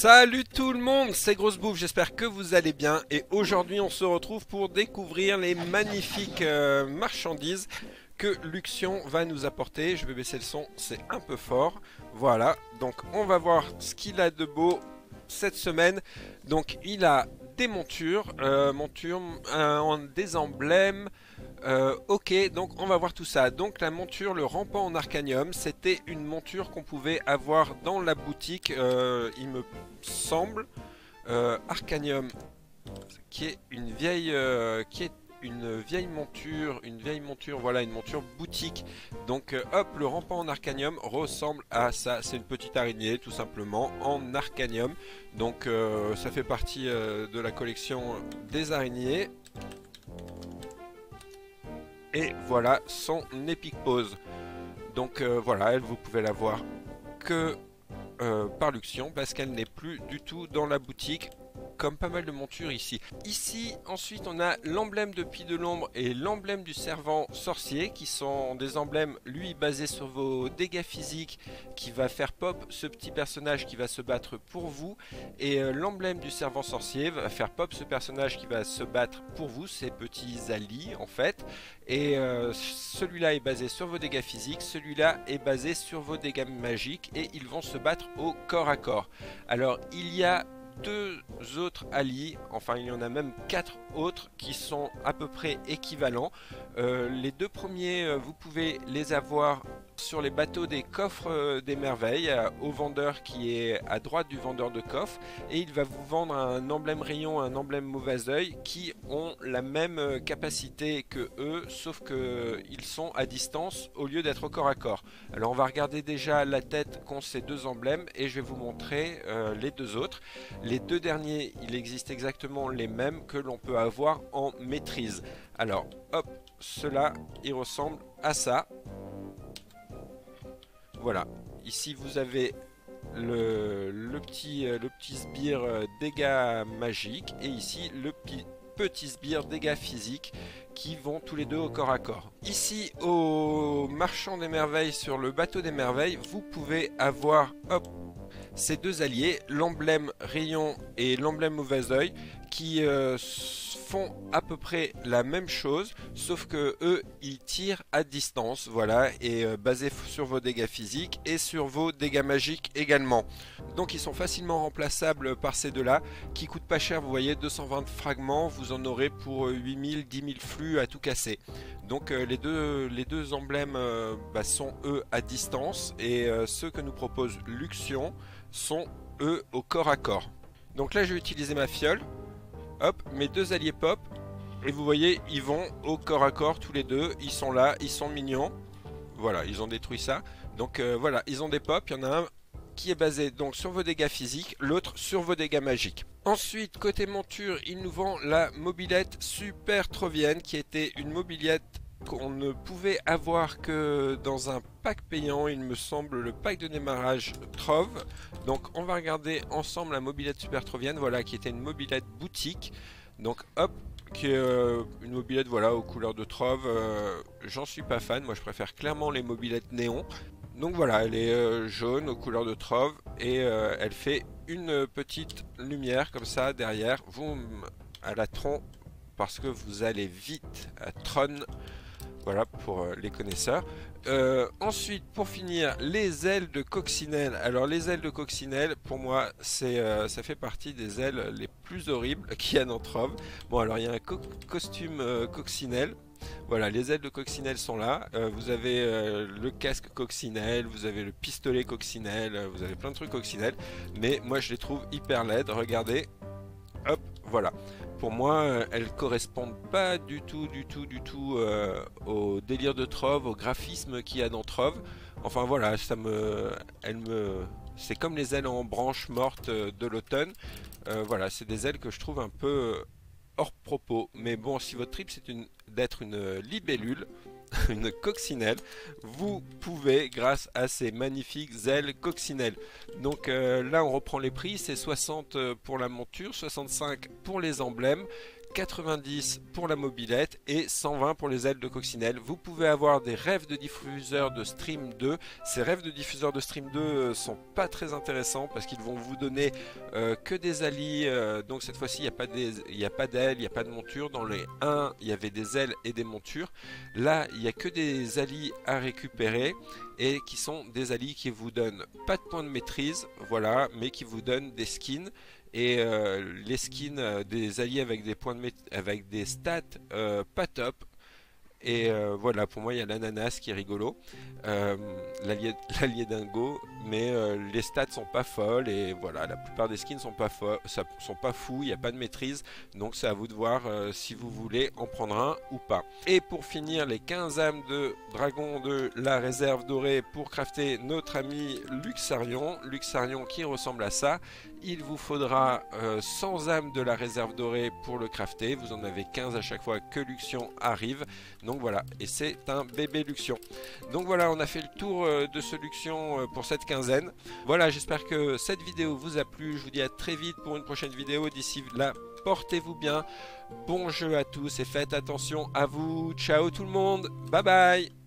Salut tout le monde, c'est Grosse Bouffe, j'espère que vous allez bien et aujourd'hui on se retrouve pour découvrir les magnifiques marchandises que Luxion va nous apporter. Je vais baisser le son, c'est un peu fort. Voilà, donc on va voir ce qu'il a de beau cette semaine. Donc il a des montures, des emblèmes. Ok, donc on va voir tout ça. Donc la monture, le rampant en arcanium, c'était une monture qu'on pouvait avoir dans la boutique, il me semble. Arcanium, qui est une vieille monture, voilà, une monture boutique. Donc hop, le rampant en arcanium ressemble à ça. C'est une petite araignée, tout simplement, en arcanium. Donc ça fait partie de la collection des araignées. Et voilà son Epic Pose. Donc voilà, elle, vous pouvez la voir que par Luxion parce qu'elle n'est plus du tout dans la boutique. Comme pas mal de montures ici. Ici, ensuite, on a l'emblème de Pied de l'Ombre et l'emblème du Servant Sorcier, qui sont des emblèmes, lui, basés sur vos dégâts physiques, qui va faire pop ce petit personnage qui va se battre pour vous. Et l'emblème du Servant Sorcier va faire pop ce personnage qui va se battre pour vous, ces petits alliés, en fait. Et celui-là est basé sur vos dégâts physiques, celui-là est basé sur vos dégâts magiques, et ils vont se battre au corps à corps. Alors, il y a deux autres alliés, enfin il y en a même quatre autres qui sont à peu près équivalents. Les deux premiers, vous pouvez les avoir sur les bateaux des coffres des merveilles, au vendeur qui est à droite du vendeur de coffres, et il va vous vendre un emblème rayon, un emblème mauvais oeil qui ont la même capacité que eux, sauf que ils sont à distance au lieu d'être au corps à corps. Alors on va regarder déjà la tête qu'ont ces deux emblèmes et je vais vous montrer les deux autres. Les deux derniers, il existe exactement les mêmes que l'on peut avoir en maîtrise. Alors hop, cela il ressemble à ça. Voilà, ici vous avez le petit sbire dégâts magiques et ici le petit sbire dégâts physiques qui vont tous les deux au corps à corps. Ici au marchand des merveilles, sur le bateau des merveilles, vous pouvez avoir hop, ces deux alliés, l'emblème rayon et l'emblème mauvais oeil, qui font à peu près la même chose, sauf que eux ils tirent à distance, voilà, et basé sur vos dégâts physiques et sur vos dégâts magiques également. Donc ils sont facilement remplaçables par ces deux-là, qui coûtent pas cher, vous voyez, 220 fragments, vous en aurez pour 8000, 10 000 flux à tout casser. Donc les deux emblèmes sont eux à distance, et ceux que nous propose Luxion sont eux au corps à corps. Donc là je vais utiliser ma fiole. Hop, mes deux alliés pop. Et vous voyez, ils vont au corps à corps tous les deux. Ils sont là, ils sont mignons. Voilà, ils ont détruit ça. Donc voilà, ils ont des pop. Il y en a un qui est basé donc sur vos dégâts physiques, l'autre sur vos dégâts magiques. Ensuite, côté monture, il nous vend la mobilette Super Trovienne, qui était une mobilette qu'on ne pouvait avoir que dans un pack payant, il me semble, le pack de démarrage Trove. Donc on va regarder ensemble la mobilette Super Trovienne, voilà, qui était une mobilette boutique. Donc hop, qui est une mobilette, voilà, aux couleurs de Trove. J'en suis pas fan, moi je préfère clairement les mobilettes néon. Donc voilà, elle est jaune aux couleurs de Trove et elle fait une petite lumière comme ça derrière, vous à la tronc, parce que vous allez vite à Tron. Voilà pour les connaisseurs. Ensuite, pour finir, les ailes de coccinelle. Alors les ailes de coccinelle, pour moi, ça fait partie des ailes les plus horribles qu'il y a dans Trove. Bon, alors il y a un costume coccinelle. Voilà, les ailes de coccinelle sont là. Vous avez le casque coccinelle, vous avez le pistolet coccinelle, vous avez plein de trucs coccinelle. Mais moi, je les trouve hyper laides. Regardez. Hop, voilà. Pour moi, elles correspondent pas du tout au délire de Trove, au graphisme qu'il y a dans Trove. Enfin voilà, c'est comme les ailes en branche morte de l'automne. Voilà, c'est des ailes que je trouve un peu hors propos. Mais bon, si votre trip c'est d'être une libellule, une coccinelle, vous pouvez grâce à ces magnifiques ailes coccinelles. Donc là on reprend les prix, c'est 60 pour la monture, 65 pour les emblèmes, 90 pour la mobilette et 120 pour les ailes de coccinelle. Vous pouvez avoir des rêves de diffuseur de Stream 2. Ces rêves de diffuseur de Stream 2 sont pas très intéressants parce qu'ils vont vous donner que des alliés. Donc cette fois-ci, il n'y a pas d'ailes, il n'y a pas de monture. Dans les 1, il y avait des ailes et des montures. Là, il n'y a que des alliés à récupérer et qui sont des alliés qui vous donnent pas de points de maîtrise, voilà, mais qui vous donnent des skins. Et les skins des alliés avec des points de avec des stats pas top. Et voilà, pour moi, il y a l'ananas qui est rigolo, euh, l'allié dingo, mais les stats sont pas folles et voilà, la plupart des skins sont pas sont pas fous, il n'y a pas de maîtrise, donc c'est à vous de voir si vous voulez en prendre un ou pas. Et pour finir, les 15 âmes de dragon de la réserve dorée pour crafter notre ami Luxarion, Luxarion qui ressemble à ça. Il vous faudra 100 âmes de la réserve dorée pour le crafter, vous en avez 15 à chaque fois que Luxion arrive. Donc voilà, et c'est un bébé Luxion. Donc voilà, on a fait le tour de ce Luxion pour cette quinzaine. Voilà, j'espère que cette vidéo vous a plu. Je vous dis à très vite pour une prochaine vidéo. D'ici là, portez-vous bien. Bon jeu à tous et faites attention à vous. Ciao tout le monde. Bye bye.